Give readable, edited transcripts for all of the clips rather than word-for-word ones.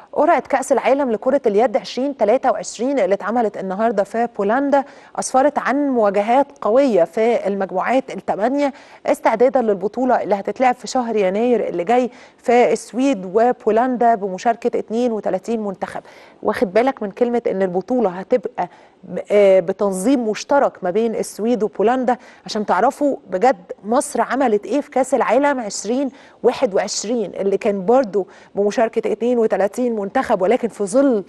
قرعة كأس العالم لكرة اليد 2023 اللي اتعملت النهارده في بولندا أسفرت عن مواجهات قوية في المجموعات الثمانية استعدادا للبطولة اللي هتتلعب في شهر يناير اللي جاي في السويد وبولندا بمشاركة 32 منتخب. واخد بالك من كلمة إن البطولة هتبقى بتنظيم مشترك ما بين السويد وبولندا عشان تعرفوا بجد مصر عملت ايه في كاس العالم 2021 اللي كان برضو بمشاركة 32 منتخب، ولكن في ظل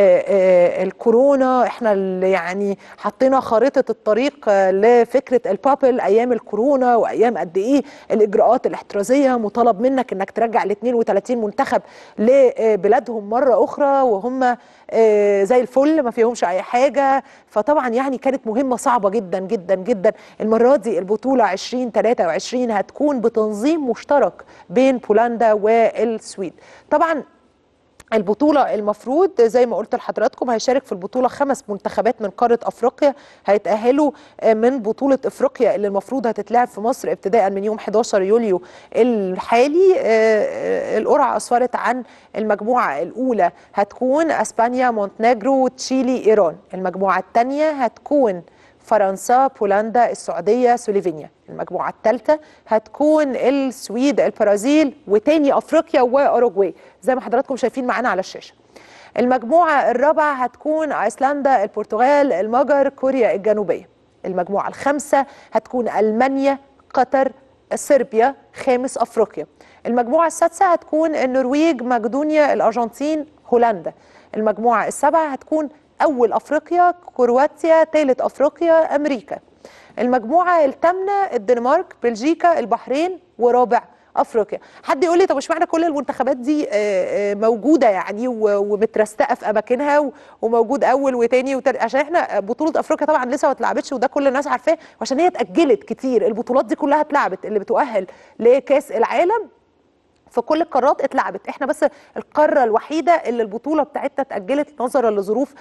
الكورونا احنا اللي يعني حطينا خارطة الطريق لفكرة البابل ايام الكورونا وايام قد ايه الاجراءات الاحترازية مطالب منك انك ترجع ال 32 منتخب لبلادهم مرة اخرى وهم زي الفل ما فيهمش اي حاجة. فطبعا يعني كانت مهمة صعبة جدا جدا جدا. المرة دي البطولة 2023 هتكون بتنظيم مشترك بين بولندا والسويد. طبعا البطولة المفروض زي ما قلت لحضراتكم هيشارك في البطولة 5 منتخبات من قارة أفريقيا هيتأهلوا من بطولة أفريقيا اللي المفروض هتتلعب في مصر ابتداء من يوم 11 يوليو الحالي. القرعة أسفرت عن المجموعة الأولى هتكون أسبانيا، مونتنيجرو، تشيلي، إيران. المجموعة الثانية هتكون فرنسا، بولندا، السعودية، سلوفينيا. المجموعة الثالثة هتكون السويد، البرازيل، وتاني أفريقيا وأوروجواي زي ما حضراتكم شايفين معانا على الشاشة. المجموعة الرابعة هتكون أيسلندا، البرتغال، المجر، كوريا الجنوبية. المجموعة الخامسة هتكون ألمانيا، قطر، صربيا، خامس أفريقيا. المجموعة السادسة هتكون النرويج، مقدونيا، الأرجنتين، هولندا. المجموعة السابعة هتكون أول أفريقيا، كرواتيا، ثالث أفريقيا، أمريكا. المجموعة الثامنة الدنمارك، بلجيكا، البحرين، ورابع أفريقيا. حد يقول لي طب اشمعنى كل المنتخبات دي موجودة يعني ومترستقة في أماكنها وموجود أول وتاني وتالت؟ عشان احنا بطولة أفريقيا طبعا لسه ما اتلعبتش وده كل الناس عارفاه، وعشان هي اتأجلت كتير. البطولات دي كلها اتلعبت اللي بتؤهل لكأس العالم في كل القارات اتلعبت، احنا بس القاره الوحيده اللي البطوله بتاعتها اتاجلت نظرا لظروف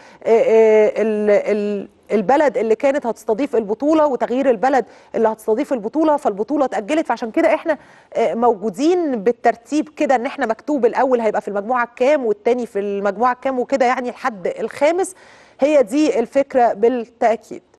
البلد اللي كانت هتستضيف البطوله وتغيير البلد اللي هتستضيف البطوله، فالبطوله اتاجلت. فعشان كده احنا موجودين بالترتيب كده ان احنا مكتوب الاول هيبقى في المجموعه الكام والتاني في المجموعه الكام وكده يعني لحد الخامس. هي دي الفكره بالتاكيد.